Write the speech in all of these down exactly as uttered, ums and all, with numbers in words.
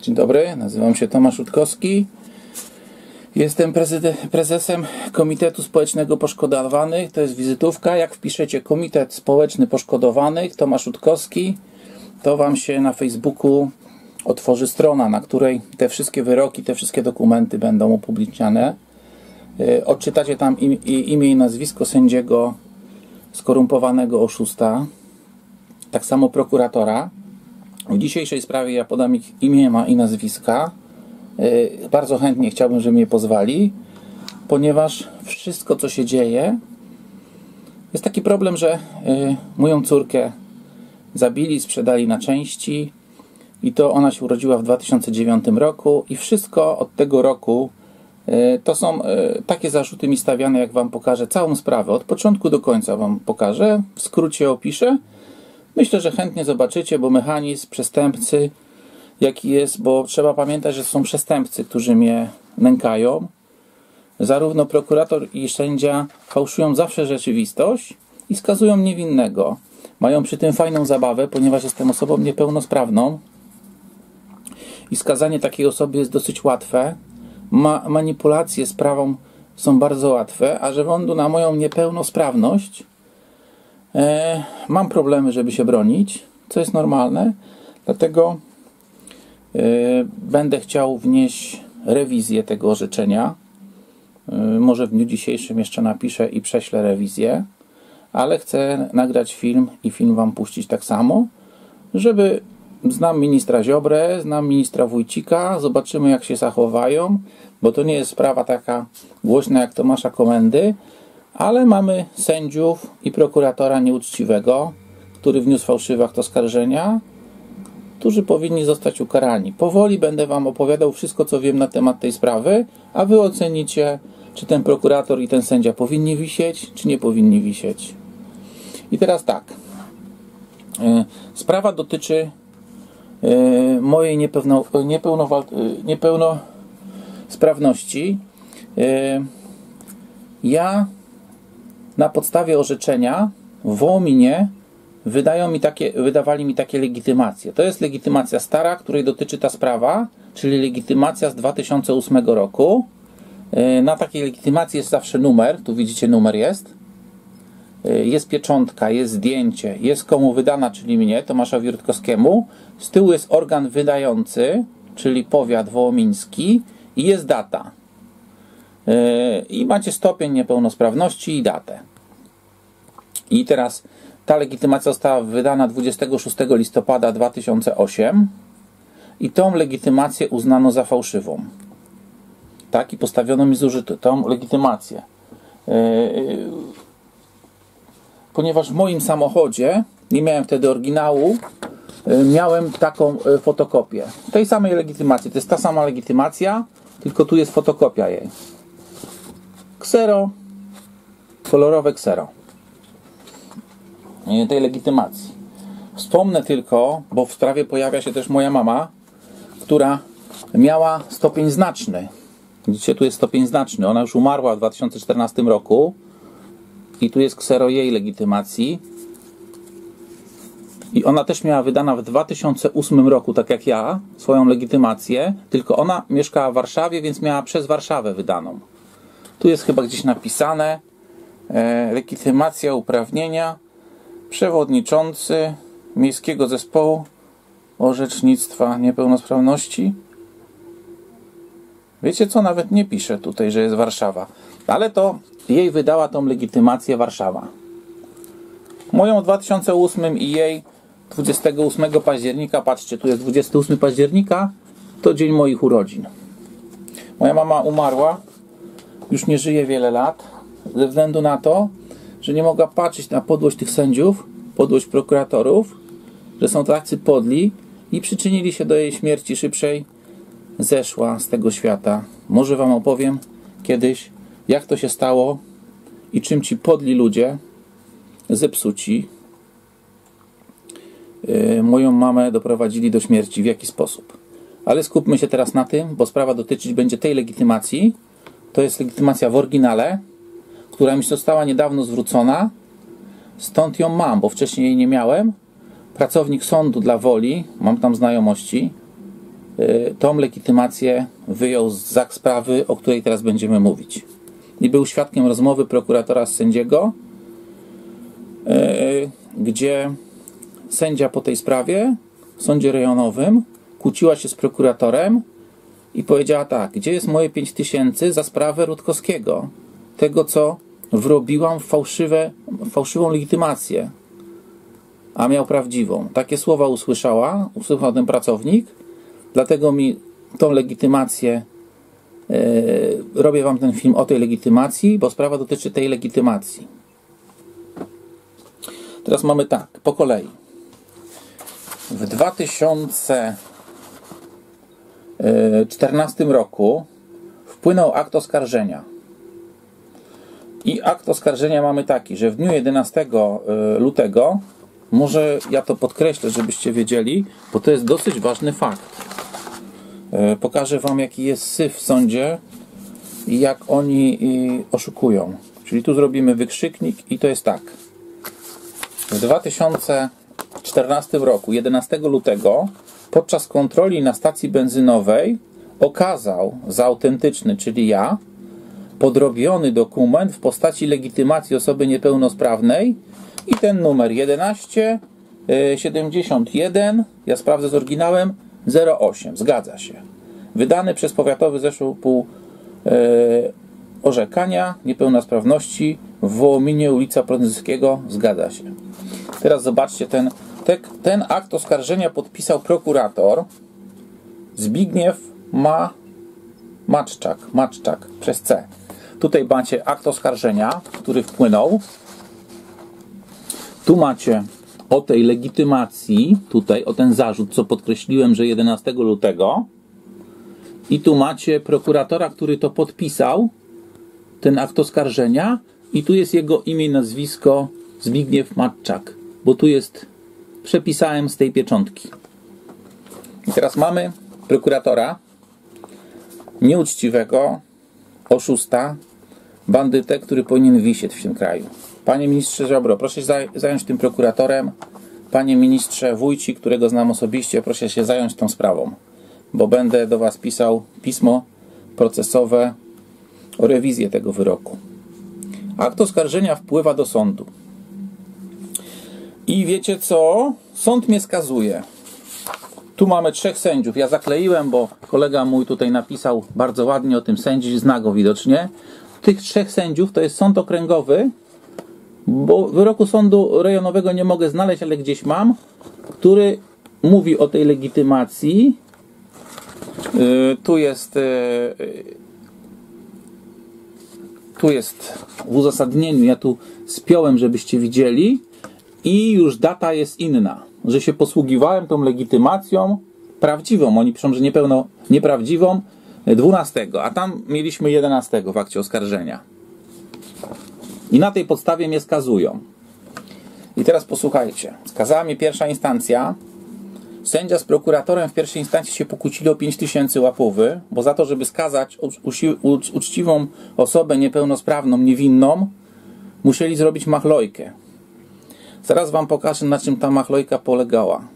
Dzień dobry, nazywam się Tomasz Rutkowski. Jestem prezesem Komitetu Społecznego Poszkodowanych. To jest wizytówka. Jak wpiszecie Komitet Społeczny Poszkodowanych Tomasz Rutkowski, to Wam się na Facebooku otworzy strona, na której te wszystkie wyroki, te wszystkie dokumenty będą upubliczniane. Odczytacie tam imię i nazwisko sędziego skorumpowanego oszusta, tak samo prokuratora. W dzisiejszej sprawie ja podam ich imię i nazwiska. Bardzo chętnie chciałbym, żeby mnie pozwali, ponieważ wszystko, co się dzieje, jest taki problem, że moją córkę zabili, sprzedali na części i to ona się urodziła w dwa tysiące dziewiątym roku i wszystko od tego roku to są takie zarzuty mi stawiane, jak Wam pokażę całą sprawę. Od początku do końca Wam pokażę, w skrócie opiszę. Myślę, że chętnie zobaczycie, bo mechanizm przestępcy jaki jest, bo trzeba pamiętać, że są przestępcy, którzy mnie nękają. Zarówno prokurator i sędzia fałszują zawsze rzeczywistość i skazują niewinnego. Mają przy tym fajną zabawę, ponieważ jestem osobą niepełnosprawną i skazanie takiej osoby jest dosyć łatwe. Ma manipulacje sprawą są bardzo łatwe, a że względu na moją niepełnosprawność e, mam problemy, żeby się bronić, co jest normalne, dlatego e, będę chciał wnieść rewizję tego orzeczenia. E, może w dniu dzisiejszym jeszcze napiszę i prześlę rewizję, ale chcę nagrać film i film Wam puścić tak samo, żeby znam ministra Ziobrę, znam ministra Wójcika, zobaczymy, jak się zachowają, bo to nie jest sprawa taka głośna jak Tomasza Komendy, ale mamy sędziów i prokuratora nieuczciwego, który wniósł fałszywe akt oskarżenia, którzy powinni zostać ukarani. Powoli będę Wam opowiadał wszystko, co wiem na temat tej sprawy, a Wy ocenicie, czy ten prokurator i ten sędzia powinni wisieć, czy nie powinni wisieć. I teraz tak. Sprawa dotyczy mojej niepełno, niepełno, niepełnosprawności. Ja na podstawie orzeczenia w Wołominie wydają mi takie, wydawali mi takie legitymacje. To jest legitymacja stara, której dotyczy ta sprawa, czyli legitymacja z dwa tysiące ósmego roku. Na takiej legitymacji jest zawsze numer. Tu widzicie, numer jest. Jest pieczątka, jest zdjęcie, jest komu wydana, czyli mnie, Tomaszowi Rutkowskiemu. Z tyłu jest organ wydający, czyli powiat wołomiński i jest data. I macie stopień niepełnosprawności i datę. I teraz ta legitymacja została wydana dwudziestego szóstego listopada dwa tysiące ósmego i tą legitymację uznano za fałszywą. Tak, i postawiono mi zużyto tą legitymację. Ponieważ w moim samochodzie, nie miałem wtedy oryginału, miałem taką fotokopię tej samej legitymacji. To jest ta sama legitymacja, tylko tu jest fotokopia jej. Ksero, kolorowe ksero tej legitymacji. Wspomnę tylko, bo w sprawie pojawia się też moja mama, która miała stopień znaczny. Widzicie, tu jest stopień znaczny. Ona już umarła w dwa tysiące czternastym roku. I tu jest ksero jej legitymacji. I ona też miała wydana w dwa tysiące ósmym roku, tak jak ja, swoją legitymację. Tylko ona mieszkała w Warszawie, więc miała przez Warszawę wydaną. Tu jest chyba gdzieś napisane e, legitymacja uprawnienia przewodniczący Miejskiego Zespołu Orzecznictwa Niepełnosprawności. Wiecie co? Nawet nie pisze tutaj, że jest Warszawa. Ale to jej wydała tą legitymację Warszawa. Moją w dwa tysiące ósmym i jej dwudziestego ósmego października, patrzcie, tu jest dwudziestego ósmego października, to dzień moich urodzin. Moja mama umarła, już nie żyje wiele lat, ze względu na to, że nie mogła patrzeć na podłość tych sędziów, podłość prokuratorów, że są tacy podli i przyczynili się do jej śmierci szybszej. Zeszła z tego świata. Może Wam opowiem kiedyś, jak to się stało i czym ci podli ludzie, zepsuci, yy, moją mamę doprowadzili do śmierci, w jaki sposób. Ale skupmy się teraz na tym, bo sprawa dotyczyć będzie tej legitymacji. To jest legitymacja w oryginale, która mi została niedawno zwrócona. Stąd ją mam, bo wcześniej jej nie miałem. Pracownik sądu dla Woli, mam tam znajomości, tą legitymację wyjął z akt sprawy, o której teraz będziemy mówić. I był świadkiem rozmowy prokuratora z sędziego, gdzie sędzia po tej sprawie w sądzie rejonowym kłóciła się z prokuratorem i powiedziała tak: gdzie jest moje pięć tysięcy za sprawę Rutkowskiego? Tego, co wrobiłam w fałszywe, fałszywą legitymację, a miał prawdziwą. Takie słowa usłyszała, usłyszał ten pracownik, dlatego mi tą legitymację, yy, robię wam ten film o tej legitymacji, bo sprawa dotyczy tej legitymacji. Teraz mamy tak, po kolei. W dwa tysiące czternastym roku wpłynął akt oskarżenia. I akt oskarżenia mamy taki, że w dniu jedenastego lutego, może ja to podkreślę, żebyście wiedzieli, bo to jest dosyć ważny fakt. Pokażę wam, jaki jest syf w sądzie i jak oni oszukują. Czyli tu zrobimy wykrzyknik i to jest tak. W dwa tysiące czternastym roku, jedenastego lutego, podczas kontroli na stacji benzynowej okazał za autentyczny, czyli ja, podrobiony dokument w postaci legitymacji osoby niepełnosprawnej i ten numer jedenaście siedemdziesiąt jeden, ja sprawdzę z oryginałem, zero osiem, zgadza się. Wydany przez powiatowy zespół yy, orzekania niepełnosprawności w Wołominie, ulica Prądzyskiego, zgadza się. Teraz zobaczcie, ten, te, ten akt oskarżenia podpisał prokurator Zbigniew Ma, Maczczak, Maczczak przez C. Tutaj macie akt oskarżenia, który wpłynął. Tu macie o tej legitymacji, tutaj o ten zarzut, co podkreśliłem, że jedenastego lutego. I tu macie prokuratora, który to podpisał, ten akt oskarżenia. I tu jest jego imię i nazwisko Zbigniew Maczczak, bo tu jest, przepisałem z tej pieczątki. I teraz mamy prokuratora, nieuczciwego, oszusta, bandytę, który powinien wisieć w tym kraju. Panie ministrze Ziobro, proszę się zająć tym prokuratorem. Panie ministrze Wójcik, którego znam osobiście, proszę się zająć tą sprawą, bo będę do was pisał pismo procesowe o rewizję tego wyroku. Akt oskarżenia wpływa do sądu. I wiecie co? Sąd mnie skazuje. Tu mamy trzech sędziów. Ja zakleiłem, bo kolega mój tutaj napisał bardzo ładnie o tym sędzi, zna go widocznie. Tych trzech sędziów to jest sąd okręgowy, bo wyroku sądu rejonowego nie mogę znaleźć, ale gdzieś mam, który mówi o tej legitymacji. Yy, tu jest yy, tu jest w uzasadnieniu, ja tu spiąłem, żebyście widzieli, i już data jest inna, że się posługiwałem tą legitymacją prawdziwą. Oni piszą, że niepełno nieprawdziwą, dwunastego, a tam mieliśmy jedenastego w akcie oskarżenia. I na tej podstawie mnie skazują. I teraz posłuchajcie. Skazała mnie pierwsza instancja. Sędzia z prokuratorem w pierwszej instancji się pokłócili o pięć tysięcy łapowy, bo za to, żeby skazać uczciwą osobę niepełnosprawną, niewinną, musieli zrobić machlojkę. Zaraz wam pokażę, na czym ta machlojka polegała.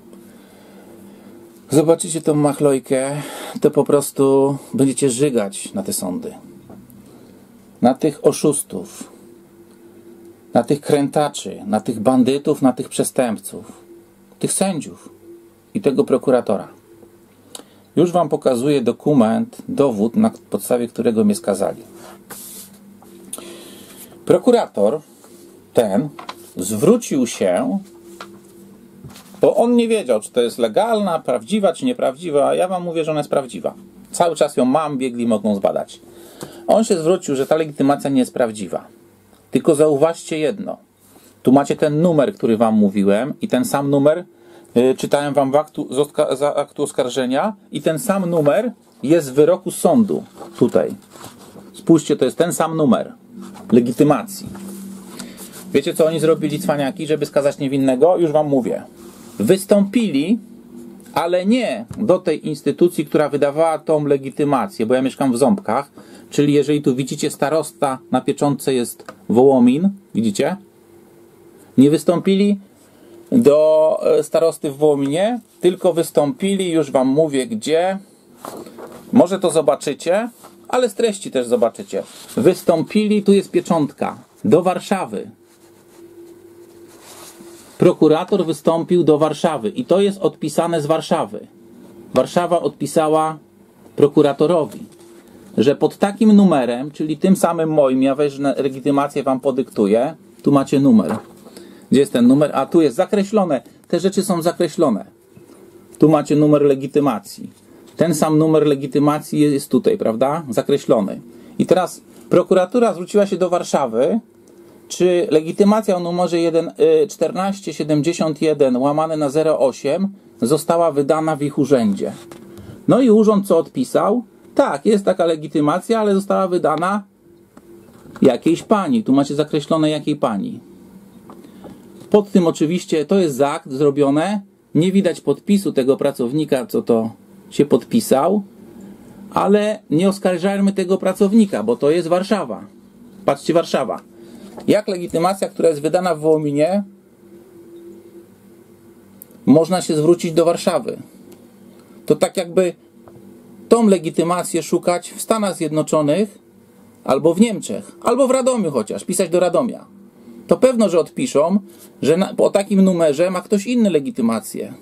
Zobaczycie tą machlojkę, to po prostu będziecie żygać na te sądy. Na tych oszustów, na tych krętaczy, na tych bandytów, na tych przestępców, tych sędziów i tego prokuratora. Już wam pokazuję dokument, dowód, na podstawie którego mnie skazali. Prokurator ten zwrócił się, bo on nie wiedział, czy to jest legalna, prawdziwa, czy nieprawdziwa, a ja wam mówię, że ona jest prawdziwa. Cały czas ją mam, biegli mogą zbadać. On się zwrócił, że ta legitymacja nie jest prawdziwa. Tylko zauważcie jedno. Tu macie ten numer, który wam mówiłem, i ten sam numer yy, czytałem wam w aktu, z, za aktu oskarżenia, i ten sam numer jest w wyroku sądu. Tutaj. Spójrzcie, to jest ten sam numer legitymacji. Wiecie, co oni zrobili, cwaniaki, żeby skazać niewinnego? Już wam mówię. Wystąpili, ale nie do tej instytucji, która wydawała tą legitymację, bo ja mieszkam w Ząbkach, czyli jeżeli tu widzicie, starosta na pieczątce jest Wołomin, widzicie? Nie wystąpili do starosty w Wołominie, tylko wystąpili, już wam mówię gdzie, może to zobaczycie, ale z treści też zobaczycie. Wystąpili, tu jest pieczątka, do Warszawy. Prokurator wystąpił do Warszawy i to jest odpisane z Warszawy. Warszawa odpisała prokuratorowi, że pod takim numerem, czyli tym samym moim, ja wejrzę legitymację, wam podyktuję, tu macie numer. Gdzie jest ten numer? A tu jest zakreślone. Te rzeczy są zakreślone. Tu macie numer legitymacji. Ten sam numer legitymacji jest tutaj, prawda? Zakreślony. I teraz prokuratura zwróciła się do Warszawy, czy legitymacja o numerze czternaście siedemdziesiąt jeden łamane na zero osiem została wydana w ich urzędzie. No i urząd co odpisał? Tak, jest taka legitymacja, ale została wydana jakiejś pani. Tu macie zakreślone jakiej pani. Pod tym oczywiście to jest za akt zrobione. Nie widać podpisu tego pracownika, co to się podpisał. Ale nie oskarżajmy tego pracownika, bo to jest Warszawa. Patrzcie, Warszawa. Jak legitymacja, która jest wydana w Wołominie, można się zwrócić do Warszawy? To tak jakby tą legitymację szukać w Stanach Zjednoczonych, albo w Niemczech, albo w Radomiu chociaż, pisać do Radomia. To pewno, że odpiszą, że na, po takim numerze ma ktoś inny legitymację.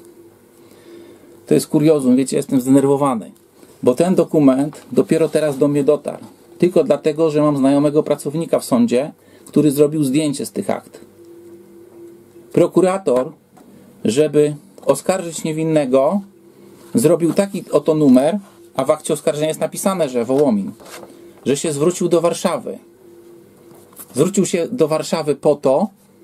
To jest kuriozum, wiecie, jestem zdenerwowany. Bo ten dokument dopiero teraz do mnie dotarł. Tylko dlatego, że mam znajomego pracownika w sądzie, który zrobił zdjęcie z tych akt. Prokurator, żeby oskarżyć niewinnego, zrobił taki oto numer, a w akcie oskarżenia jest napisane, że Wołomin, że się zwrócił do Warszawy. Zwrócił się do Warszawy po to,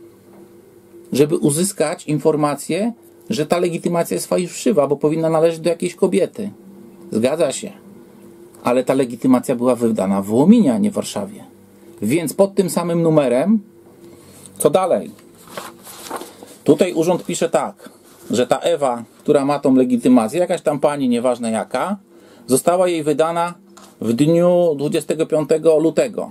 żeby uzyskać informację, że ta legitymacja jest fałszywa, bo powinna należeć do jakiejś kobiety. Zgadza się. Ale ta legitymacja była wydana w Wołominie, a nie w Warszawie. Więc pod tym samym numerem, co dalej? Tutaj urząd pisze tak, że ta Ewa, która ma tą legitymację, jakaś tam pani, nieważne jaka, została jej wydana w dniu dwudziestego piątego lutego.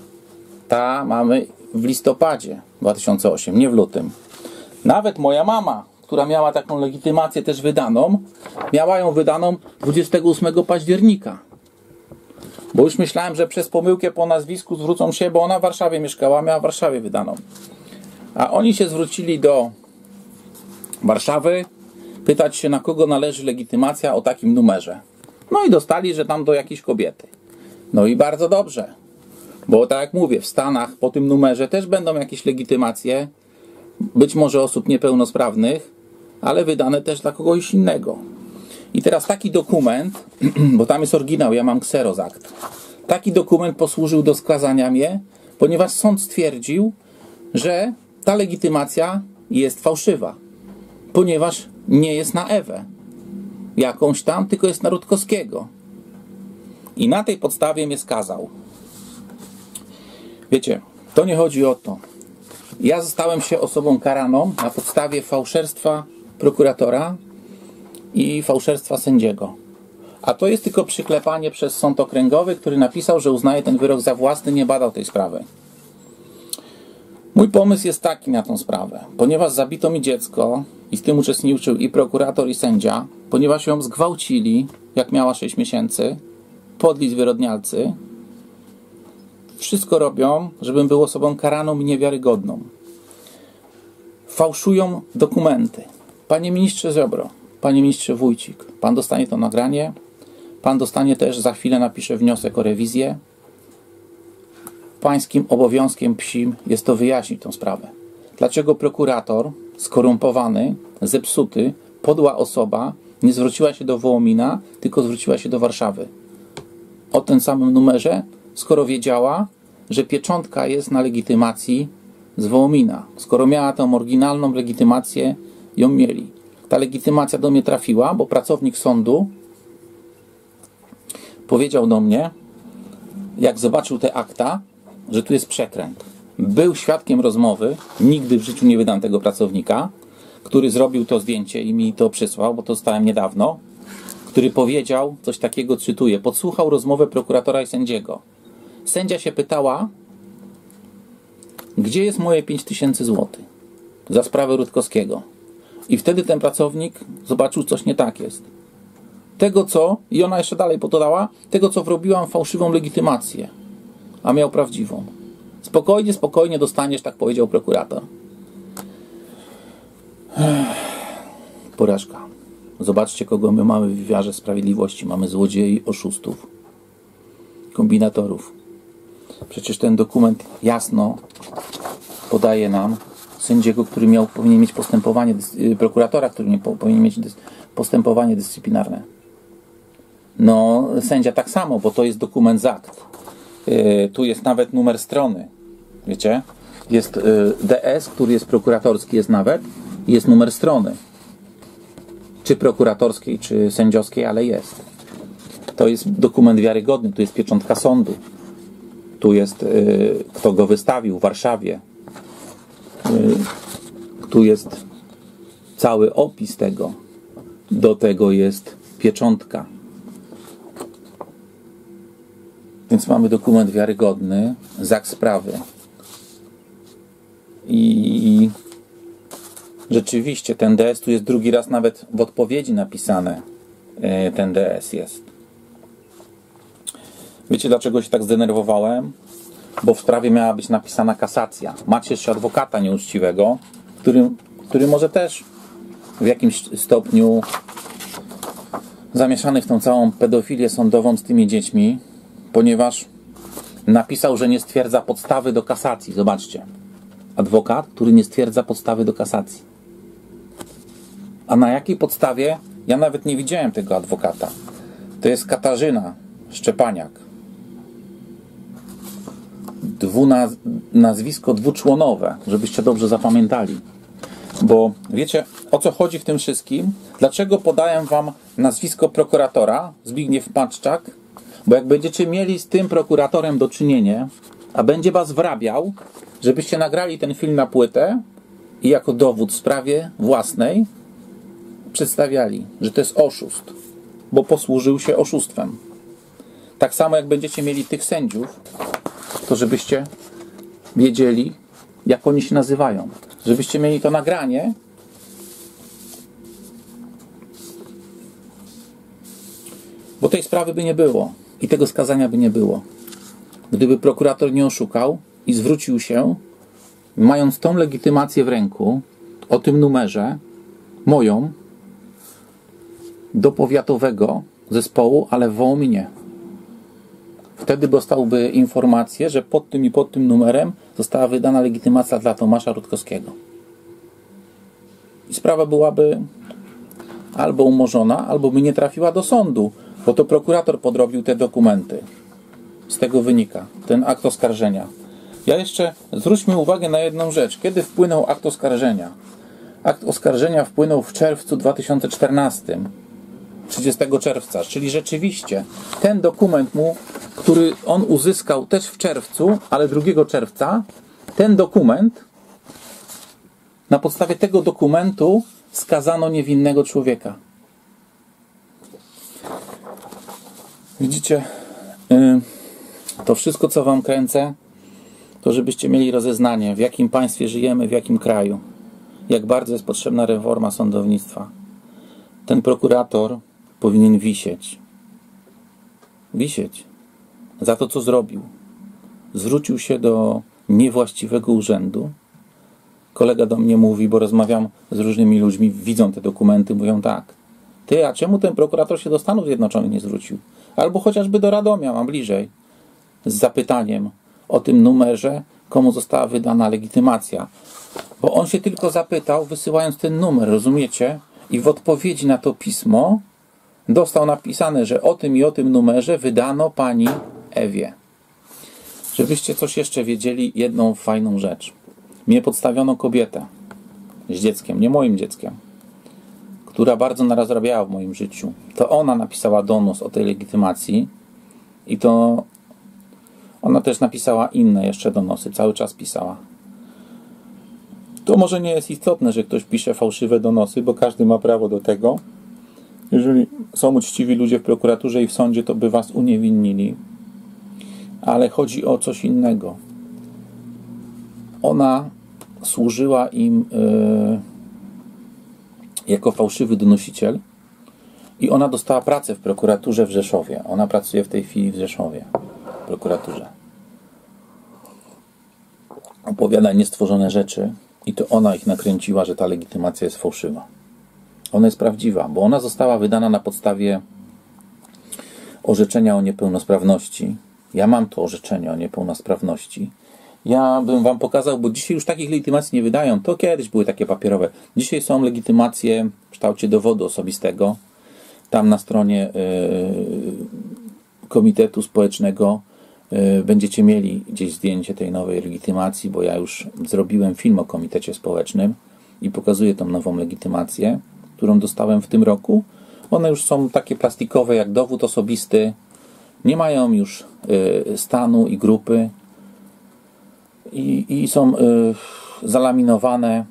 Ta mamy w listopadzie dwa tysiące ósmym, nie w lutym. Nawet moja mama, która miała taką legitymację też wydaną, miała ją wydaną dwudziestego ósmego października. Bo już myślałem, że przez pomyłkę po nazwisku zwrócą się, bo ona w Warszawie mieszkała, miała w Warszawie wydaną. A oni się zwrócili do Warszawy, pytać się, na kogo należy legitymacja o takim numerze. No i dostali, że tam do jakiejś kobiety. No i bardzo dobrze. Bo tak jak mówię, w Stanach po tym numerze też będą jakieś legitymacje, być może osób niepełnosprawnych, ale wydane też dla kogoś innego. I teraz taki dokument, bo tam jest oryginał, ja mam kseros akt. Taki dokument posłużył do skazania mnie, ponieważ sąd stwierdził, że ta legitymacja jest fałszywa, ponieważ nie jest na Ewę jakąś tam, tylko jest na Rutkowskiego. I na tej podstawie mnie skazał. Wiecie, to nie chodzi o to. Ja zostałem się osobą karaną na podstawie fałszerstwa prokuratora i fałszerstwa sędziego. A to jest tylko przyklepanie przez sąd okręgowy, który napisał, że uznaje ten wyrok za własny, nie badał tej sprawy. Mój pomysł jest taki na tą sprawę. Ponieważ zabito mi dziecko i w tym uczestniczył i prokurator, i sędzia, ponieważ ją zgwałcili, jak miała sześć miesięcy, podli zwyrodnialcy, wszystko robią, żebym był osobą karaną i niewiarygodną. Fałszują dokumenty. Panie ministrze Ziobro, panie ministrze Wójcik, pan dostanie to nagranie, pan dostanie też, za chwilę napiszę wniosek o rewizję. Pańskim obowiązkiem psim jest to wyjaśnić tę sprawę. Dlaczego prokurator, skorumpowany, zepsuty, podła osoba nie zwróciła się do Wołomina, tylko zwróciła się do Warszawy o tym samym numerze, skoro wiedziała, że pieczątka jest na legitymacji z Wołomina. Skoro miała tą oryginalną legitymację, ją mieli. Ta legitymacja do mnie trafiła, bo pracownik sądu powiedział do mnie, jak zobaczył te akta, że tu jest przekręt. Był świadkiem rozmowy, nigdy w życiu nie wydam tego pracownika, który zrobił to zdjęcie i mi to przysłał, bo to dostałem niedawno, który powiedział coś takiego, cytuję, podsłuchał rozmowę prokuratora i sędziego. Sędzia się pytała, gdzie jest moje pięć tysięcy złotych za sprawę Rutkowskiego. I wtedy ten pracownik zobaczył, coś nie tak jest. Tego co, i ona jeszcze dalej podała, tego co wrobiłam fałszywą legitymację, a miał prawdziwą. Spokojnie, spokojnie dostaniesz, tak powiedział prokurator. Porażka. Zobaczcie, kogo my mamy w wymiarze sprawiedliwości. Mamy złodziei, oszustów, kombinatorów. Przecież ten dokument jasno podaje nam sędziego, który miał, powinien mieć postępowanie, prokuratora, który nie, powinien mieć postępowanie dyscyplinarne. No, sędzia tak samo, bo to jest dokument z akt. Yy, tu jest nawet numer strony. Wiecie? Jest yy, D S, który jest prokuratorski, jest nawet. Jest numer strony. Czy prokuratorskiej, czy sędziowskiej, ale jest. To jest dokument wiarygodny. Tu jest pieczątka sądu. Tu jest, yy, kto go wystawił w Warszawie. Yy, tu jest cały opis tego. Do tego jest pieczątka. Więc mamy dokument wiarygodny, z akt sprawy. I rzeczywiście ten D S tu jest drugi raz nawet w odpowiedzi napisane. Ten D S jest. Wiecie, dlaczego się tak zdenerwowałem? Bo w sprawie miała być napisana kasacja. Macie jeszcze adwokata nieuczciwego, który, który może też w jakimś stopniu zamieszany w tą całą pedofilię sądową z tymi dziećmi, ponieważ napisał, że nie stwierdza podstawy do kasacji. Zobaczcie. Adwokat, który nie stwierdza podstawy do kasacji. A na jakiej podstawie? Ja nawet nie widziałem tego adwokata. To jest Katarzyna Szczepaniak. Dwunaz- nazwisko dwuczłonowe, żebyście dobrze zapamiętali. Bo wiecie, o co chodzi w tym wszystkim? Dlaczego podaję wam nazwisko prokuratora Zbigniew Matczak? Bo jak będziecie mieli z tym prokuratorem do czynienia, a będzie was wrabiał, żebyście nagrali ten film na płytę i jako dowód w sprawie własnej przedstawiali, że to jest oszust, bo posłużył się oszustwem. Tak samo jak będziecie mieli tych sędziów, to żebyście wiedzieli, jak oni się nazywają. Żebyście mieli to nagranie, bo tej sprawy by nie było i tego skazania by nie było. Gdyby prokurator nie oszukał i zwrócił się, mając tą legitymację w ręku, o tym numerze, moją, do powiatowego zespołu, ale w Wołominie. Wtedy dostałby informację, że pod tym i pod tym numerem została wydana legitymacja dla Tomasza Rutkowskiego. I sprawa byłaby albo umorzona, albo by nie trafiła do sądu, bo to prokurator podrobił te dokumenty. Z tego wynika ten akt oskarżenia. Ja jeszcze zwróćmy uwagę na jedną rzecz. Kiedy wpłynął akt oskarżenia? Akt oskarżenia wpłynął w czerwcu dwa tysiące czternastym. trzydziestego czerwca. Czyli rzeczywiście ten dokument mu, który on uzyskał też w czerwcu, ale drugiego czerwca, ten dokument, na podstawie tego dokumentu skazano niewinnego człowieka. Widzicie, to wszystko, co wam kręcę, to żebyście mieli rozeznanie, w jakim państwie żyjemy, w jakim kraju. Jak bardzo jest potrzebna reforma sądownictwa. Ten prokurator powinien wisieć. Wisieć. Za to, co zrobił. Zwrócił się do niewłaściwego urzędu. Kolega do mnie mówi, bo rozmawiam z różnymi ludźmi, widzą te dokumenty, mówią tak. Ty, a czemu ten prokurator się do Stanów Zjednoczonych nie zwrócił? Albo chociażby do Radomia, mam bliżej. Z zapytaniem o tym numerze, komu została wydana legitymacja. Bo on się tylko zapytał, wysyłając ten numer, rozumiecie? I w odpowiedzi na to pismo dostał napisane, że o tym i o tym numerze wydano pani Ewie. Żebyście coś jeszcze wiedzieli, jedną fajną rzecz. Mnie podstawiono kobietę z dzieckiem, nie moim dzieckiem, która bardzo narazrabiała w moim życiu. To ona napisała donos o tej legitymacji i to ona też napisała inne jeszcze donosy, cały czas pisała. To może nie jest istotne, że ktoś pisze fałszywe donosy, bo każdy ma prawo do tego. Jeżeli są uczciwi ludzie w prokuraturze i w sądzie, to by was uniewinnili. Ale chodzi o coś innego. Ona służyła im yy, jako fałszywy donosiciel i ona dostała pracę w prokuraturze w Rzeszowie. Ona pracuje w tej chwili w Rzeszowie, w prokuraturze. Opowiada niestworzone rzeczy i to ona ich nakręciła, że ta legitymacja jest fałszywa. Ona jest prawdziwa, bo ona została wydana na podstawie orzeczenia o niepełnosprawności. Ja mam to orzeczenie o niepełnosprawności. Ja bym wam pokazał, bo dzisiaj już takich legitymacji nie wydają. To kiedyś były takie papierowe. Dzisiaj są legitymacje w kształcie dowodu osobistego. Tam na stronie yy, Komitetu Społecznego yy, będziecie mieli gdzieś zdjęcie tej nowej legitymacji, bo ja już zrobiłem film o Komitecie Społecznym i pokazuję tą nową legitymację, którą dostałem w tym roku. One już są takie plastikowe jak dowód osobisty. Nie mają już yy, stanu i grupy. I, i są y, zalaminowane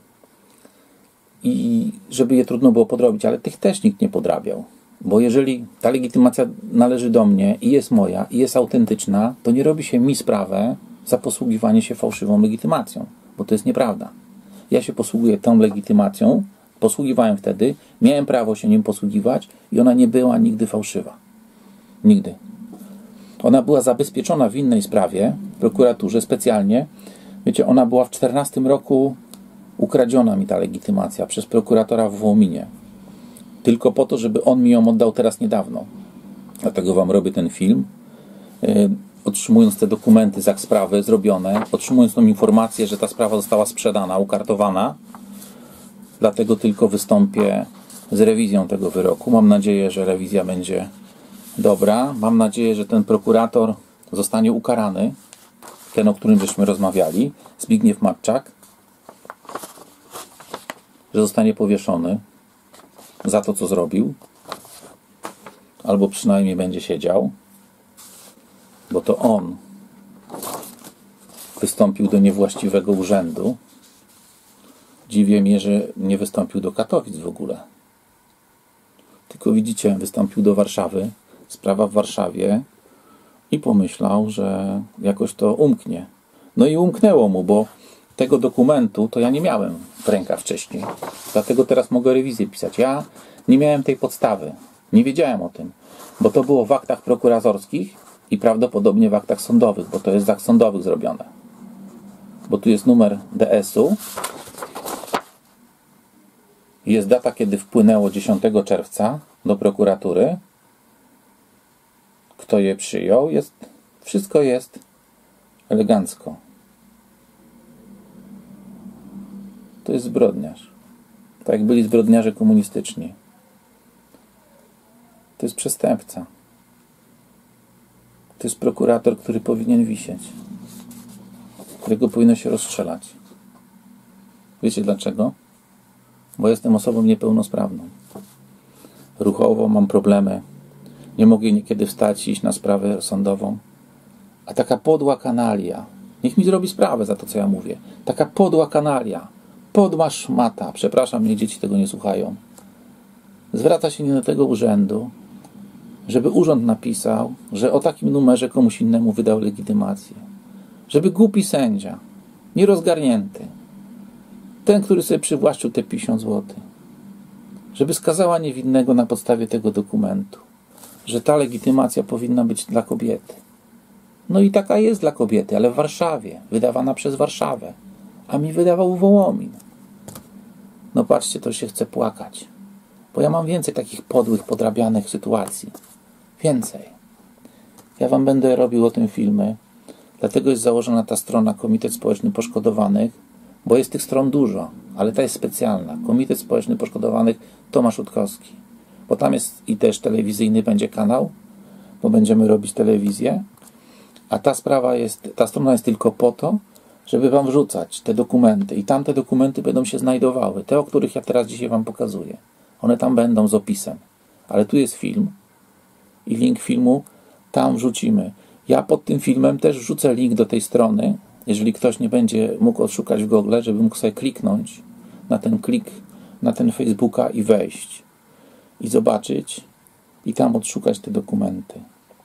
i żeby je trudno było podrobić, ale tych też nikt nie podrabiał, bo jeżeli ta legitymacja należy do mnie i jest moja i jest autentyczna, to nie robi się mi sprawę za posługiwanie się fałszywą legitymacją, bo to jest nieprawda. Ja się posługuję tą legitymacją, posługiwałem wtedy, miałem prawo się nim posługiwać i ona nie była nigdy fałszywa. Nigdy. Ona była zabezpieczona w innej sprawie, w prokuraturze specjalnie. Wiecie, ona była w czternastym roku ukradziona mi ta legitymacja przez prokuratora w Wołominie. Tylko po to, żeby on mi ją oddał teraz niedawno. Dlatego wam robię ten film. Yy, otrzymując te dokumenty z akt sprawy zrobione, otrzymując tą informację, że ta sprawa została sprzedana, ukartowana. Dlatego tylko wystąpię z rewizją tego wyroku. Mam nadzieję, że rewizja będzie dobra. Mam nadzieję, że ten prokurator zostanie ukarany. Ten, o którym żeśmy rozmawiali. Zbigniew Matczak. Że zostanie powieszony za to, co zrobił. Albo przynajmniej będzie siedział. Bo to on wystąpił do niewłaściwego urzędu. Dziwię mnie, że nie wystąpił do Katowic w ogóle. Tylko widzicie, wystąpił do Warszawy. Sprawa w Warszawie i pomyślał, że jakoś to umknie. No i umknęło mu, bo tego dokumentu to ja nie miałem w rękach wcześniej. Dlatego teraz mogę rewizję pisać. Ja nie miałem tej podstawy. Nie wiedziałem o tym, bo to było w aktach prokuratorskich i prawdopodobnie w aktach sądowych, bo to jest z akt sądowych zrobione. Bo tu jest numer D S-u. Jest data, kiedy wpłynęło dziesiątego czerwca do prokuratury. Kto je przyjął, jest, wszystko jest elegancko. To jest zbrodniarz. Tak jak byli zbrodniarze komunistyczni. To jest przestępca. To jest prokurator, który powinien wisieć. Którego powinno się rozstrzelać. Wiecie dlaczego? Bo jestem osobą niepełnosprawną. Ruchowo mam problemy. Nie mogę niekiedy wstać i iść na sprawę sądową. A taka podła kanalia, niech mi zrobi sprawę za to, co ja mówię. Taka podła kanalia, podła szmata, przepraszam, niech dzieci tego nie słuchają, zwraca się nie do tego urzędu, żeby urząd napisał, że o takim numerze komuś innemu wydał legitymację. Żeby głupi sędzia, nierozgarnięty, ten, który sobie przywłaszczył te pięćdziesiąt złotych, żeby skazała niewinnego na podstawie tego dokumentu, że ta legitymacja powinna być dla kobiety. No i taka jest dla kobiety, ale w Warszawie, wydawana przez Warszawę, a mi wydawał Wołomin. No patrzcie, to się chce płakać, bo ja mam więcej takich podłych, podrabianych sytuacji. Więcej. Ja wam będę robił o tym filmy, dlatego jest założona ta strona Komitet Społeczny Poszkodowanych, bo jest tych stron dużo, ale ta jest specjalna. Komitet Społeczny Poszkodowanych Tomasz Utkowski. Bo tam jest i też telewizyjny będzie kanał, bo będziemy robić telewizję, a ta sprawa jest, ta strona jest tylko po to, żeby wam wrzucać te dokumenty i tamte dokumenty będą się znajdowały, te, o których ja teraz dzisiaj wam pokazuję. One tam będą z opisem, ale tu jest film i link filmu tam wrzucimy. Ja pod tym filmem też wrzucę link do tej strony, jeżeli ktoś nie będzie mógł odszukać w Google, żeby mógł sobie kliknąć na ten klik, na ten Facebooka i wejść i zobaczyć i tam odszukać te dokumenty.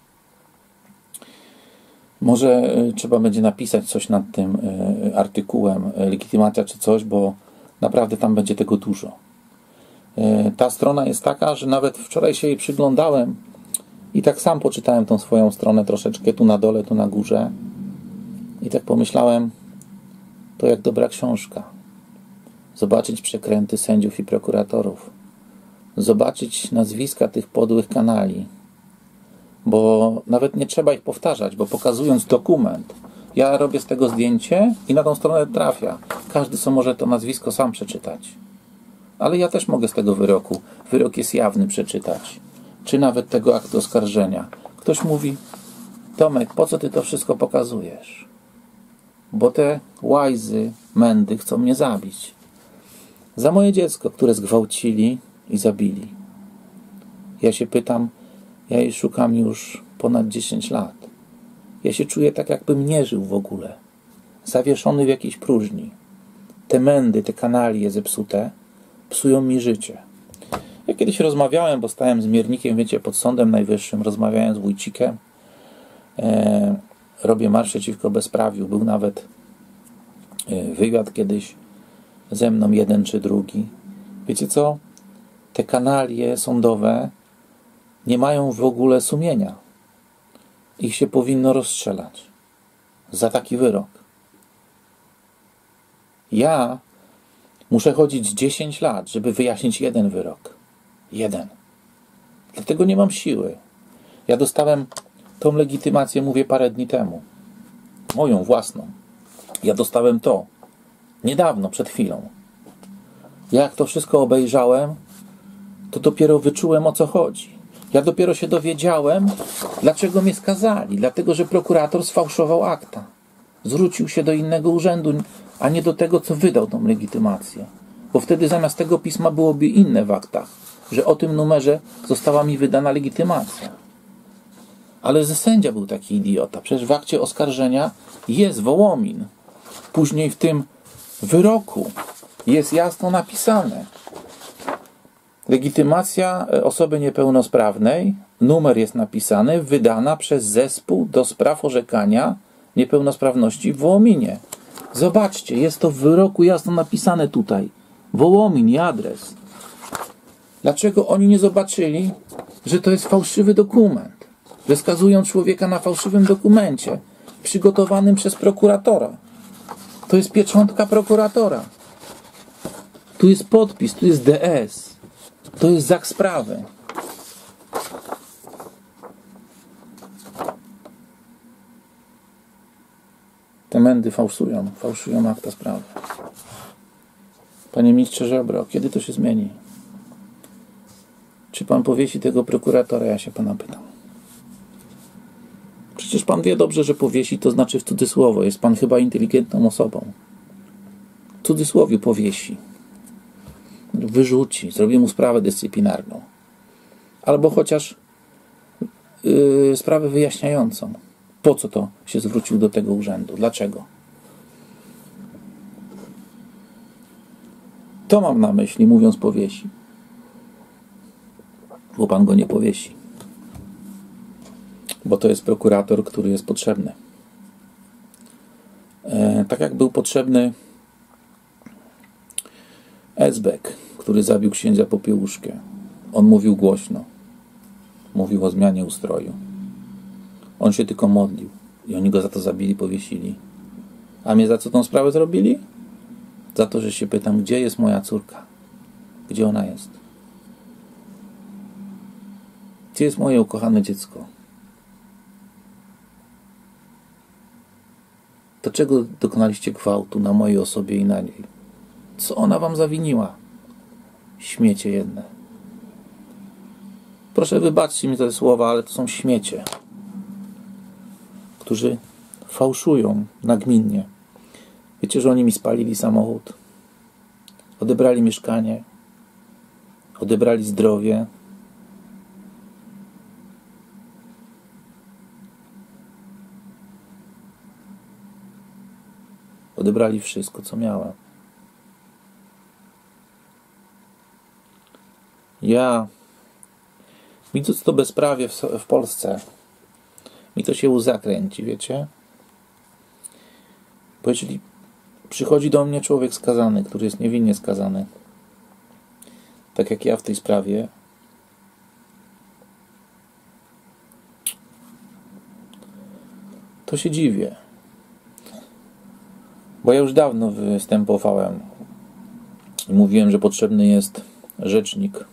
Może trzeba będzie napisać coś nad tym artykułem, legitymacja czy coś, bo naprawdę tam będzie tego dużo. Ta strona jest taka, że nawet wczoraj się jej przyglądałem i tak sam poczytałem tą swoją stronę troszeczkę, tu na dole, tu na górze. I tak pomyślałem, to jak dobra książka. Zobaczyć przekręty sędziów i prokuratorów. Zobaczyć nazwiska tych podłych kanali. Bo nawet nie trzeba ich powtarzać, bo pokazując dokument, ja robię z tego zdjęcie i na tą stronę trafia. Każdy co może to nazwisko sam przeczytać. Ale ja też mogę z tego wyroku, wyrok jest jawny, przeczytać. Czy nawet tego aktu oskarżenia. Ktoś mówi, Tomek, po co ty to wszystko pokazujesz? Bo te łajzy, mędy chcą mnie zabić. Za moje dziecko, które zgwałcili i zabili. Ja się pytam, ja jej szukam już ponad dziesięć lat. Ja się czuję tak, jakbym nie żył w ogóle. Zawieszony w jakiejś próżni. Te mędy, te kanalie zepsute psują mi życie. Ja kiedyś rozmawiałem, bo stałem z miernikiem, wiecie, pod Sądem Najwyższym, rozmawiałem z Wójcikiem. E, robię marsz przeciwko bezprawiu. Był nawet e, wywiad kiedyś ze mną, jeden czy drugi. Wiecie co? Te kanalie sądowe nie mają w ogóle sumienia. Ich się powinno rozstrzelać za taki wyrok. Ja muszę chodzić dziesięć lat, żeby wyjaśnić jeden wyrok. Jeden. Dlatego nie mam siły. Ja dostałem tą legitymację, mówię, parę dni temu. Moją własną. Ja dostałem to. Niedawno, przed chwilą. Jak to wszystko obejrzałem, to dopiero wyczułem, o co chodzi. Ja dopiero się dowiedziałem, dlaczego mnie skazali. Dlatego, że prokurator sfałszował akta. Zwrócił się do innego urzędu, a nie do tego, co wydał tą legitymację. Bo wtedy zamiast tego pisma byłoby inne w aktach, że o tym numerze została mi wydana legitymacja. Ale że sędzia był taki idiota. Przecież w akcie oskarżenia jest Wołomin. Później w tym wyroku jest jasno napisane. Legitymacja osoby niepełnosprawnej, numer jest napisany, wydana przez Zespół do Spraw Orzekania Niepełnosprawności w Wołominie. Zobaczcie, jest to w wyroku jasno napisane tutaj. Wołomin i adres. Dlaczego oni nie zobaczyli, że to jest fałszywy dokument? Że skazują człowieka na fałszywym dokumencie, przygotowanym przez prokuratora. To jest pieczątka prokuratora. Tu jest podpis, tu jest D S. To jest zak sprawy. Te mędy fałszują, fałszują akta sprawy. Panie ministrze Ziobro, kiedy to się zmieni? Czy pan powiesi tego prokuratora? Ja się pana pytam. Przecież pan wie dobrze, że powiesi to znaczy w cudzysłowo. Jest pan chyba inteligentną osobą. W cudzysłowie powiesi. Wyrzuci, zrobi mu sprawę dyscyplinarną. Albo chociaż yy, sprawę wyjaśniającą. Po co to się zwrócił do tego urzędu? Dlaczego? To mam na myśli, mówiąc powiesi. Bo pan go nie powiesi. Bo to jest prokurator, który jest potrzebny. E, tak jak był potrzebny Esbek, który zabił księdza Popiełuszkę. On mówił głośno. Mówił o zmianie ustroju. On się tylko modlił. I oni go za to zabili, powiesili. A mnie za co tą sprawę zrobili? Za to, że się pytam, gdzie jest moja córka? Gdzie ona jest? Gdzie jest moje ukochane dziecko? Dlaczego dokonaliście gwałtu na mojej osobie i na niej? Co ona wam zawiniła? Śmiecie jedne. Proszę wybaczcie mi te słowa, ale to są śmiecie, którzy fałszują nagminnie. Wiecie, że oni mi spalili samochód, odebrali mieszkanie, odebrali zdrowie, odebrali wszystko, co miałem. Ja, widząc to bezprawie w, w Polsce, mi to się łza kręci, wiecie? Bo jeżeli przychodzi do mnie człowiek skazany, który jest niewinnie skazany, tak jak ja w tej sprawie, to się dziwię. Bo ja już dawno występowałem i mówiłem, że potrzebny jest rzecznik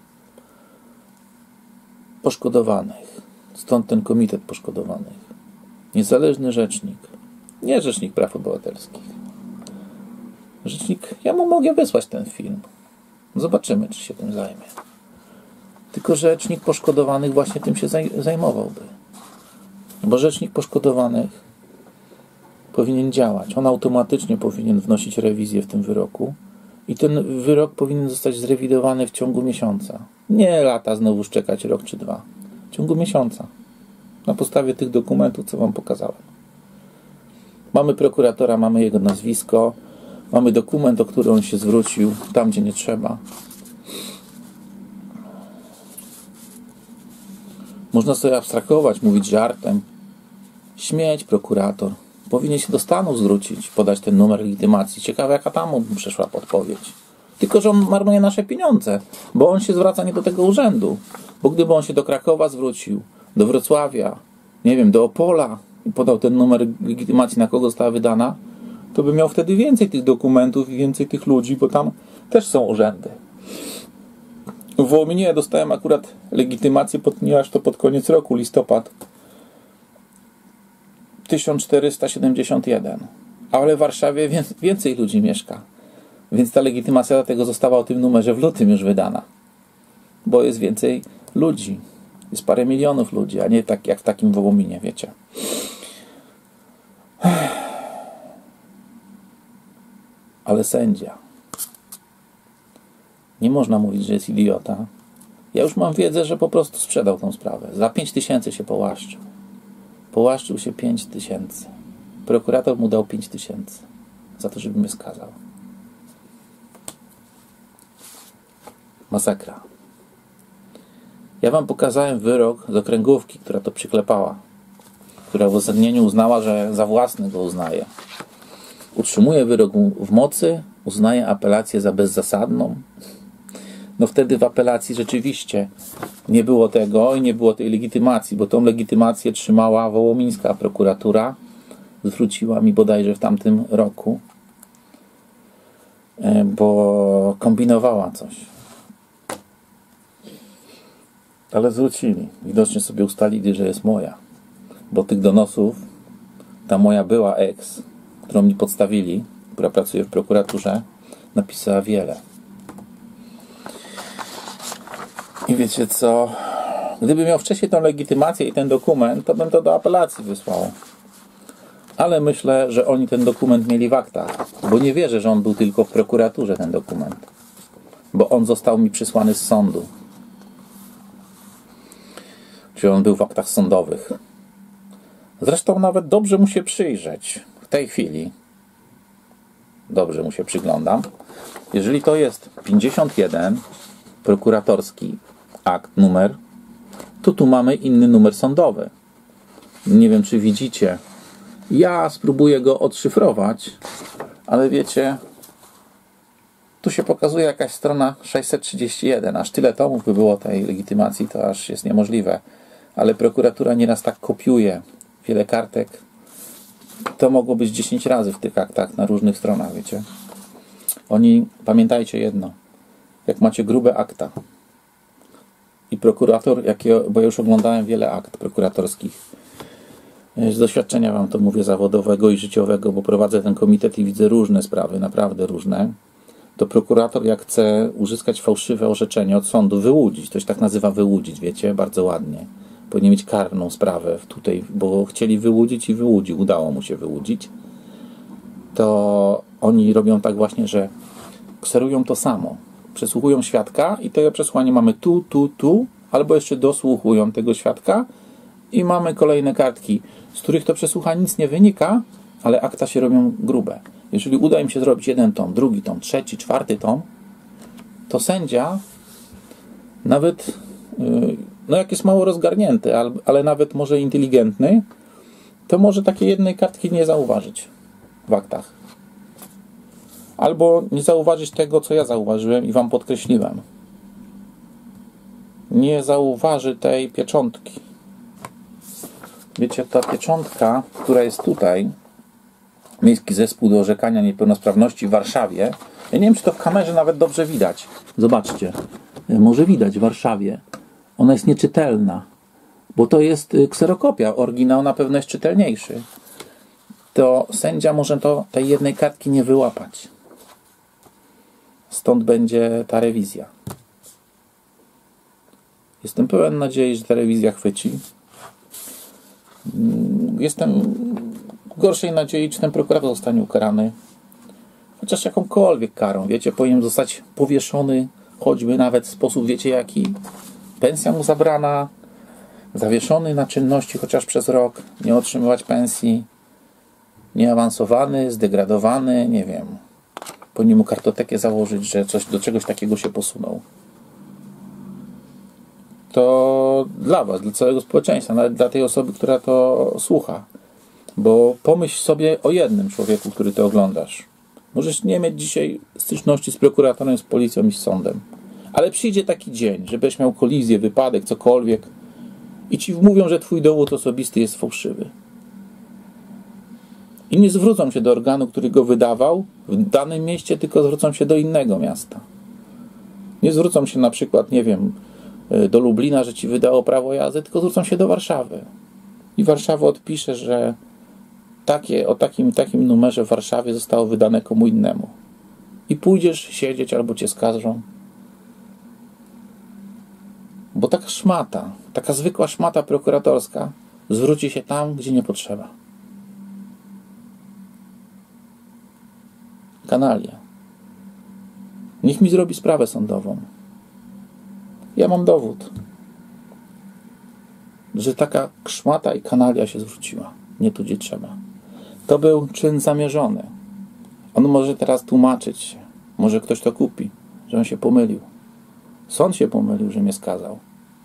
poszkodowanych. Stąd ten komitet poszkodowanych. Niezależny rzecznik. Nie rzecznik praw obywatelskich. Rzecznik, ja mu mogę wysłać ten film. Zobaczymy, czy się tym zajmie. Tylko rzecznik poszkodowanych właśnie tym się zajmowałby. Bo rzecznik poszkodowanych powinien działać. On automatycznie powinien wnosić rewizję w tym wyroku i ten wyrok powinien zostać zrewidowany w ciągu miesiąca. Nie lata znowu czekać rok czy dwa. W ciągu miesiąca. Na podstawie tych dokumentów, co wam pokazałem. Mamy prokuratora, mamy jego nazwisko, mamy dokument, o który on się zwrócił, tam gdzie nie trzeba. Można sobie abstrahować, mówić żartem. Śmieć prokurator. Powinien się do stanu zwrócić, podać ten numer legitymacji. Ciekawe, jaka tam mu przeszła podpowiedź. Tylko że on marnuje nasze pieniądze, bo on się zwraca nie do tego urzędu. Bo gdyby on się do Krakowa zwrócił, do Wrocławia, nie wiem, do Opola i podał ten numer legitymacji, na kogo została wydana, to by miał wtedy więcej tych dokumentów i więcej tych ludzi, bo tam też są urzędy. W Wołominie dostałem akurat legitymację, ponieważ to pod koniec roku, listopad tysiąc czterysta siedemdziesiąt jeden. Ale w Warszawie więcej ludzi mieszka. Więc ta legitymacja dlatego została o tym numerze w lutym już wydana. Bo jest więcej ludzi. Jest parę milionów ludzi, a nie tak jak w takim Wołominie, wiecie. Ale sędzia. Nie można mówić, że jest idiota. Ja już mam wiedzę, że po prostu sprzedał tą sprawę. Za pięć tysięcy się połaszczył. Połaszczył się pięć tysięcy. Prokurator mu dał pięć tysięcy. Za to, żeby mnie skazał. Masakra. Ja wam pokazałem wyrok z okręgówki, która to przyklepała. Która w uzasadnieniu uznała, że za własny go uznaje. Utrzymuje wyrok w mocy, uznaje apelację za bezzasadną. No wtedy w apelacji rzeczywiście nie było tego i nie było tej legitymacji, bo tą legitymację trzymała wołomińska prokuratura. Zwróciła mi bodajże w tamtym roku, bo kombinowała coś. Ale zwrócili. Widocznie sobie ustalili, że jest moja. Bo tych donosów ta moja była ex, którą mi podstawili, która pracuje w prokuraturze, napisała wiele. I wiecie co? Gdybym miał wcześniej tą legitymację i ten dokument, to bym to do apelacji wysłał. Ale myślę, że oni ten dokument mieli w aktach. Bo nie wierzę, że on był tylko w prokuraturze, ten dokument. Bo on został mi przysłany z sądu. Czyli on był w aktach sądowych. Zresztą nawet dobrze mu się przyjrzeć. W tej chwili dobrze mu się przyglądam. Jeżeli to jest pięćdziesiąt jeden, prokuratorski akt, numer, to tu mamy inny numer sądowy. Nie wiem, czy widzicie. Ja spróbuję go odszyfrować, ale wiecie, tu się pokazuje jakaś strona sześćset trzydzieści jeden. Aż tyle tomów by było tej legitymacji, to aż jest niemożliwe. Ale prokuratura nieraz tak kopiuje wiele kartek. To mogło być dziesięć razy w tych aktach na różnych stronach, wiecie. Oni, pamiętajcie jedno, jak macie grube akta i prokurator, jakie, bo ja już oglądałem wiele akt prokuratorskich, z doświadczenia wam to mówię, zawodowego i życiowego, bo prowadzę ten komitet i widzę różne sprawy, naprawdę różne, to prokurator, jak chce uzyskać fałszywe orzeczenie od sądu, wyłudzić, to się tak nazywa wyłudzić, wiecie, bardzo ładnie. Powinien mieć karną sprawę tutaj, bo chcieli wyłudzić i wyłudził, udało mu się wyłudzić. To oni robią tak właśnie, że kserują to samo. Przesłuchują świadka i to przesłuchanie mamy tu, tu, tu, albo jeszcze dosłuchują tego świadka i mamy kolejne kartki, z których to przesłuchanie nic nie wynika, ale akta się robią grube. Jeżeli uda im się zrobić jeden tom, drugi tom, trzeci, czwarty tom, to sędzia nawet, no jak jest mało rozgarnięty, ale nawet może inteligentny, to może takiej jednej kartki nie zauważyć w aktach. Albo nie zauważyć tego, co ja zauważyłem i wam podkreśliłem. nie zauważy tej pieczątki. Wiecie, ta pieczątka, która jest tutaj, Miejski Zespół do Orzekania Niepełnosprawności w Warszawie. Ja nie wiem, czy to w kamerze nawet dobrze widać. Zobaczcie. Może widać w Warszawie. Ona jest nieczytelna, bo to jest kserokopia. Oryginał na pewno jest czytelniejszy. To sędzia może to tej jednej kartki nie wyłapać. Stąd będzie ta rewizja. Jestem pełen nadziei, że ta rewizja chwyci. Jestem w gorszej nadziei, czy ten prokurator zostanie ukarany. Chociaż jakąkolwiek karą, wiecie, powinien zostać powieszony, choćby nawet w sposób, wiecie jaki. Pensja mu zabrana, zawieszony na czynności chociaż przez rok, nie otrzymywać pensji, nieawansowany, zdegradowany, nie wiem. Powinien mu kartotekę założyć, że coś, do czegoś takiego się posunął. To dla was, dla całego społeczeństwa, nawet dla tej osoby, która to słucha. Bo pomyśl sobie o jednym człowieku, który to oglądasz. Możesz nie mieć dzisiaj styczności z prokuratorem, z policją i z sądem. Ale przyjdzie taki dzień, żebyś miał kolizję, wypadek, cokolwiek i ci mówią, że twój dowód osobisty jest fałszywy. I nie zwrócą się do organu, który go wydawał w danym mieście, tylko zwrócą się do innego miasta. Nie zwrócą się na przykład, nie wiem, do Lublina, że ci wydało prawo jazdy, tylko zwrócą się do Warszawy. I Warszawa odpisze, że takie, o takim takim numerze w Warszawie zostało wydane komu innemu. I pójdziesz siedzieć albo cię skażą. Bo taka szmata, taka zwykła szmata prokuratorska zwróci się tam, gdzie nie potrzeba. Kanalia. Niech mi zrobi sprawę sądową. Ja mam dowód, że taka szmata i kanalia się zwróciła. Nie tu, gdzie trzeba. To był czyn zamierzony. On może teraz tłumaczyć się. Może ktoś to kupi, że on się pomylił. Sąd się pomylił, że mnie skazał.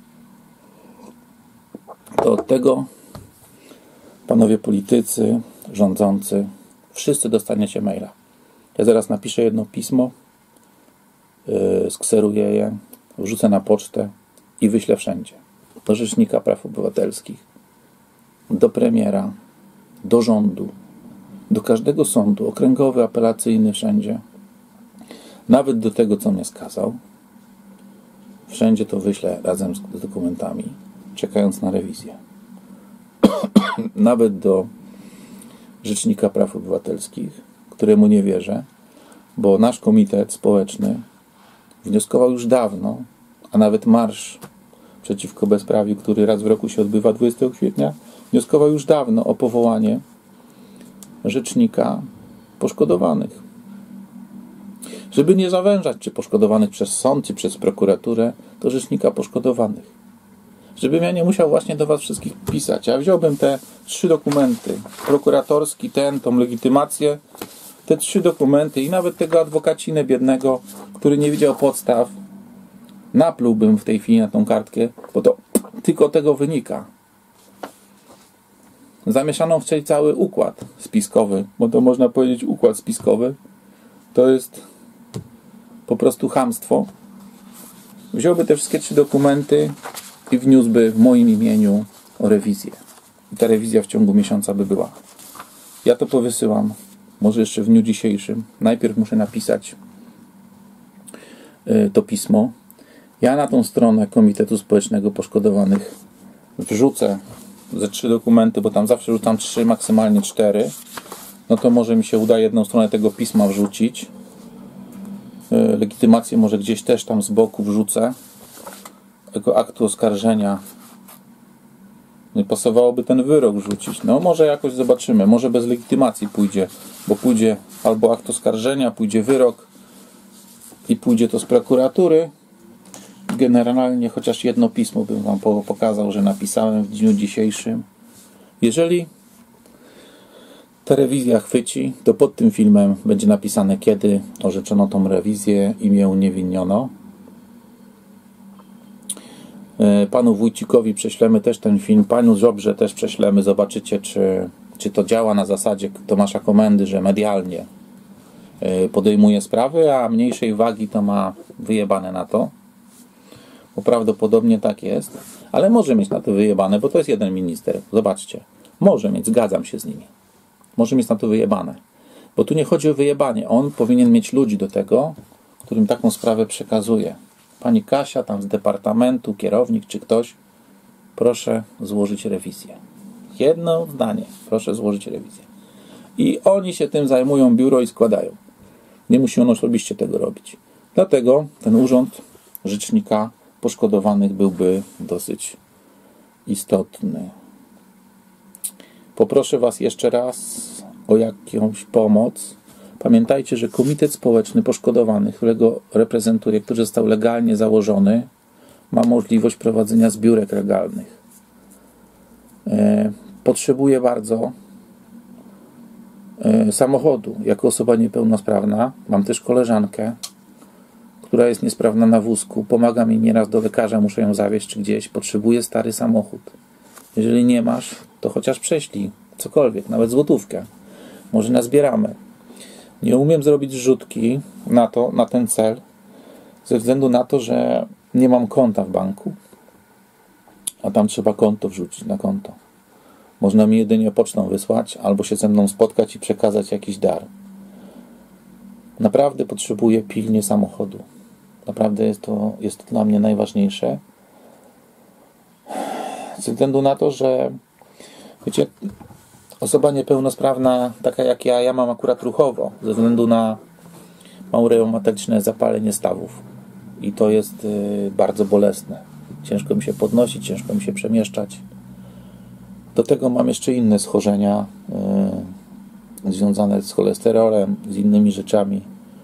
To od tego panowie politycy, rządzący, wszyscy dostaniecie maila. Ja zaraz napiszę jedno pismo, yy, skseruję je, wrzucę na pocztę i wyślę wszędzie. Do Rzecznika Praw Obywatelskich, do premiera, do rządu, do każdego sądu, okręgowy, apelacyjny, wszędzie. Nawet do tego, co mnie skazał. Wszędzie to wyślę razem z dokumentami, czekając na rewizję. Nawet do Rzecznika Praw Obywatelskich, któremu nie wierzę, bo nasz komitet społeczny wnioskował już dawno, a nawet marsz przeciwko bezprawiu, który raz w roku się odbywa dwudziestego kwietnia, wnioskował już dawno o powołanie rzecznika poszkodowanych. Żeby nie zawężać czy poszkodowanych przez sąd, czy przez prokuraturę, to rzecznika poszkodowanych. Żebym ja nie musiał właśnie do was wszystkich pisać. Ja wziąłbym te trzy dokumenty, prokuratorski, ten, tą legitymację, te trzy dokumenty i nawet tego adwokacinę biednego, który nie widział podstaw, naplułbym w tej chwili na tą kartkę, bo to tylko tego wynika. Zamieszano wcześniej cały układ spiskowy, bo to można powiedzieć układ spiskowy. To jest po prostu chamstwo. Wziąłby te wszystkie trzy dokumenty i wniósłby w moim imieniu o rewizję. I ta rewizja w ciągu miesiąca by była. Ja to powysyłam. Może jeszcze w dniu dzisiejszym. Najpierw muszę napisać to pismo. Ja na tą stronę Komitetu Społecznego Poszkodowanych wrzucę ze trzy dokumenty, bo tam zawsze rzucam trzy, maksymalnie cztery. No to może mi się uda jedną stronę tego pisma wrzucić. Legitymację może gdzieś też tam z boku wrzucę. Tego aktu oskarżenia. No i pasowałoby ten wyrok wrzucić. No może jakoś zobaczymy. Może bez legitymacji pójdzie, bo pójdzie albo akt oskarżenia, pójdzie wyrok i pójdzie to z prokuratury. Generalnie chociaż jedno pismo bym wam pokazał, że napisałem w dniu dzisiejszym. Jeżeli ta rewizja chwyci, to pod tym filmem będzie napisane, kiedy orzeczono tą rewizję i mnie uniewinniono. Panu Wójcikowi prześlemy też ten film, panu Żobrze też prześlemy, zobaczycie, czy, czy to działa na zasadzie Tomasza Komendy, że medialnie podejmuje sprawy, a mniejszej wagi to ma wyjebane na to. bo prawdopodobnie tak jest, ale może mieć na to wyjebane, bo to jest jeden minister. Zobaczcie. Może mieć, zgadzam się z nimi. Może mieć na to wyjebane. Bo tu nie chodzi o wyjebanie. On powinien mieć ludzi do tego, którym taką sprawę przekazuje. Pani Kasia, tam z departamentu, kierownik czy ktoś, proszę złożyć rewizję. Jedno zdanie. Proszę złożyć rewizję. I oni się tym zajmują, biuro, i składają. Nie musi on osobiście tego robić. Dlatego ten urząd rzecznika poszkodowanych byłby dosyć istotny. Poproszę Was jeszcze raz o jakąś pomoc. Pamiętajcie, że Komitet Społeczny Poszkodowanych, którego reprezentuję, który został legalnie założony, ma możliwość prowadzenia zbiórek legalnych. E, potrzebuję bardzo e, samochodu jako osoba niepełnosprawna. Mam też koleżankę, która jest niesprawna na wózku. Pomaga mi nieraz do lekarza, muszę ją zawieźć czy gdzieś. Potrzebuję stary samochód. Jeżeli nie masz, to chociaż prześlij cokolwiek, nawet złotówkę. Może nazbieramy. Nie umiem zrobić zrzutki na to, na ten cel, ze względu na to, że nie mam konta w banku. A tam trzeba konto wrzucić na konto. Można mi jedynie pocztą wysłać, albo się ze mną spotkać i przekazać jakiś dar. Naprawdę potrzebuję pilnie samochodu. Naprawdę jest to, jest to dla mnie najważniejsze. Ze względu na to, że wiecie, osoba niepełnosprawna, taka jak ja, ja mam akurat ruchowo, ze względu na małe reumatyczne zapalenie stawów. I to jest y, bardzo bolesne. Ciężko mi się podnosić, ciężko mi się przemieszczać. Do tego mam jeszcze inne schorzenia y, związane z cholesterolem, z innymi rzeczami.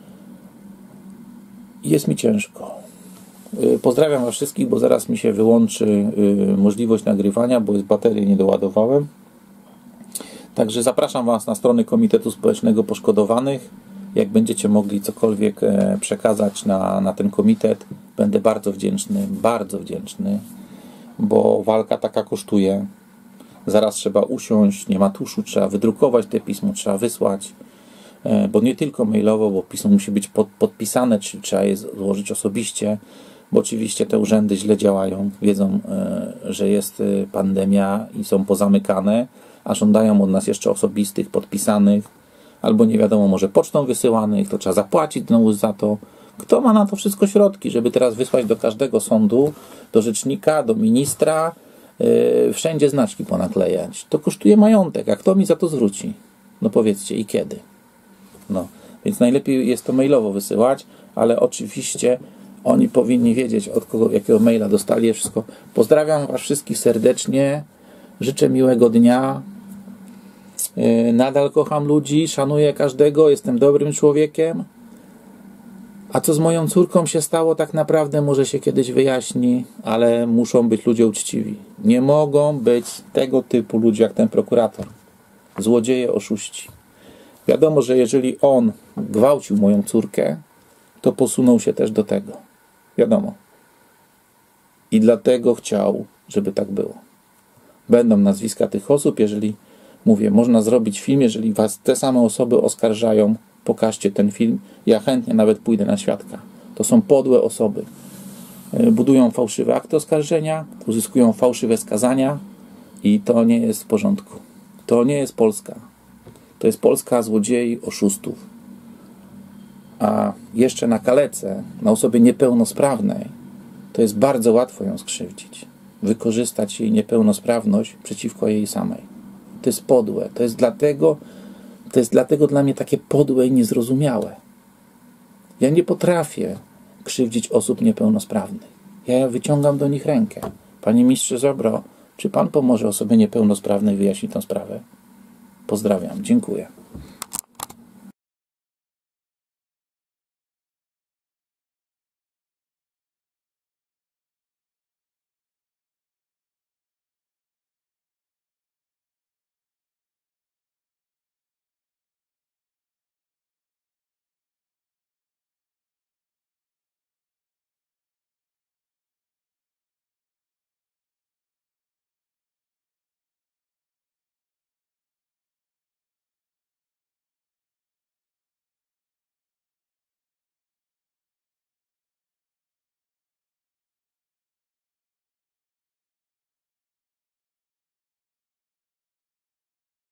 Jest mi ciężko. Y, pozdrawiam Was wszystkich, bo zaraz mi się wyłączy y, możliwość nagrywania, bo jest baterię nie doładowałem. Także zapraszam Was na strony Komitetu Społecznego Poszkodowanych. Jak będziecie mogli cokolwiek przekazać na, na ten komitet, będę bardzo wdzięczny, bardzo wdzięczny, bo walka taka kosztuje. Zaraz trzeba usiąść, nie ma tuszu, trzeba wydrukować te pismo, trzeba wysłać, bo nie tylko mailowo, bo pismo musi być pod, podpisane, czyli trzeba je złożyć osobiście, bo oczywiście te urzędy źle działają, wiedzą, że jest pandemia i są pozamykane, a żądają od nas jeszcze osobistych, podpisanych, albo nie wiadomo, może pocztą wysyłanych, to trzeba zapłacić znowu za to. Kto ma na to wszystko środki, żeby teraz wysłać do każdego sądu, do rzecznika, do ministra, yy, wszędzie znaczki ponaklejać? To kosztuje majątek, a kto mi za to zwróci? No powiedzcie, i kiedy? No, więc najlepiej jest to mailowo wysyłać, ale oczywiście oni powinni wiedzieć, od kogo, jakiego maila dostali je wszystko. Pozdrawiam Was wszystkich serdecznie, życzę miłego dnia. Nadal kocham ludzi, szanuję każdego, jestem dobrym człowiekiem. A co z moją córką się stało, tak naprawdę może się kiedyś wyjaśni, ale muszą być ludzie uczciwi. Nie mogą być tego typu ludzie jak ten prokurator. Złodzieje, oszuści. Wiadomo, że jeżeli on gwałcił moją córkę, to posunął się też do tego. Wiadomo. I dlatego chciał, żeby tak było. Będą nazwiska tych osób, jeżeli mówię, można zrobić film, jeżeli Was te same osoby oskarżają, pokażcie ten film. Ja chętnie nawet pójdę na świadka. To są podłe osoby. Budują fałszywe akty oskarżenia, uzyskują fałszywe skazania i to nie jest w porządku. To nie jest Polska. To jest Polska złodziei, oszustów. A jeszcze na kalece, na osobie niepełnosprawnej, to jest bardzo łatwo ją skrzywdzić. Wykorzystać jej niepełnosprawność przeciwko jej samej. To jest podłe. To jest dlatego, to jest dlatego dla mnie takie podłe i niezrozumiałe. Ja nie potrafię krzywdzić osób niepełnosprawnych. Ja wyciągam do nich rękę. Panie mistrzu Ziobro, czy Pan pomoże osobie niepełnosprawnej wyjaśnić tę sprawę? Pozdrawiam. Dziękuję.